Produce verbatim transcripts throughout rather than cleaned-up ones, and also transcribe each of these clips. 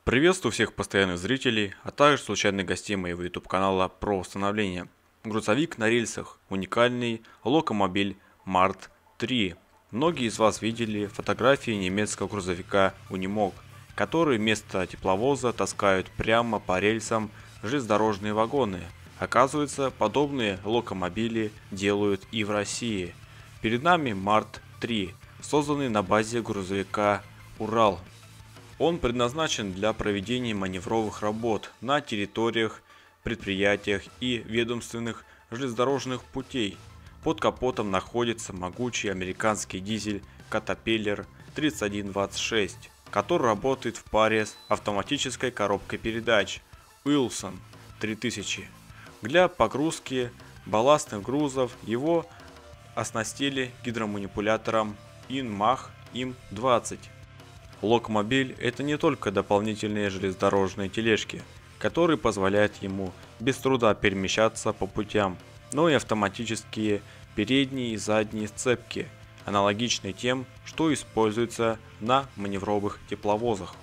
Приветствую всех постоянных зрителей, а также случайных гостей моего YouTube канала про восстановление. Грузовик на рельсах. Уникальный локомобиль Март три. Многие из вас видели фотографии немецкого грузовика Unimog, который вместо тепловоза таскают прямо по рельсам железнодорожные вагоны. Оказывается, подобные локомобили делают и в России. Перед нами Март три, созданный на базе грузовика Урал. Он предназначен для проведения маневровых работ на территориях, предприятиях и ведомственных железнодорожных путей. Под капотом находится могучий американский дизель Caterpillar тридцать один двадцать шесть, который работает в паре с автоматической коробкой передач Wilson три тысячи. Для погрузки балластных грузов его оснастили гидроманипулятором Инмах Им двадцать. Локомобиль – это не только дополнительные железнодорожные тележки, которые позволяют ему без труда перемещаться по путям, но и автоматические передние и задние сцепки, аналогичные тем, что используются на маневровых тепловозах.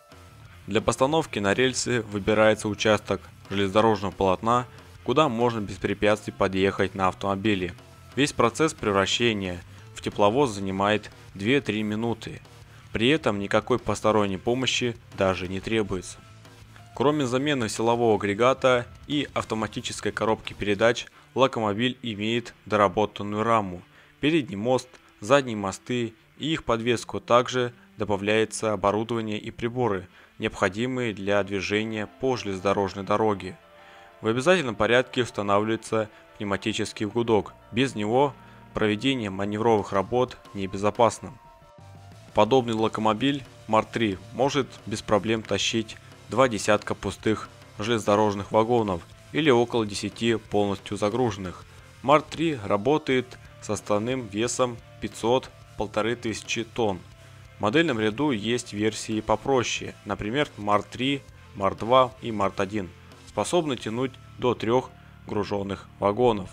Для постановки на рельсы выбирается участок железнодорожного полотна, куда можно без препятствий подъехать на автомобиле. Весь процесс превращения в тепловоз занимает две-три минуты. При этом никакой посторонней помощи даже не требуется. Кроме замены силового агрегата и автоматической коробки передач, локомобиль имеет доработанную раму, передний мост, задние мосты и их подвеску. Также добавляется оборудование и приборы, необходимые для движения по железнодорожной дороге. В обязательном порядке устанавливается пневматический гудок, без него проведение маневровых работ небезопасно. Подобный локомобиль Март три может без проблем тащить два десятка пустых железнодорожных вагонов или около десяти полностью загруженных. Март три работает с основным весом пятьсот-полторы тысячи тонн. В модельном ряду есть версии попроще, например Март три, Март два и Март один, способны тянуть до трех груженных вагонов.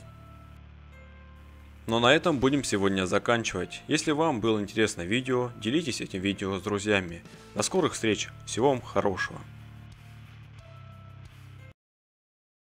Но на этом будем сегодня заканчивать. Если вам было интересно видео, делитесь этим видео с друзьями. До скорых встреч, всего вам хорошего.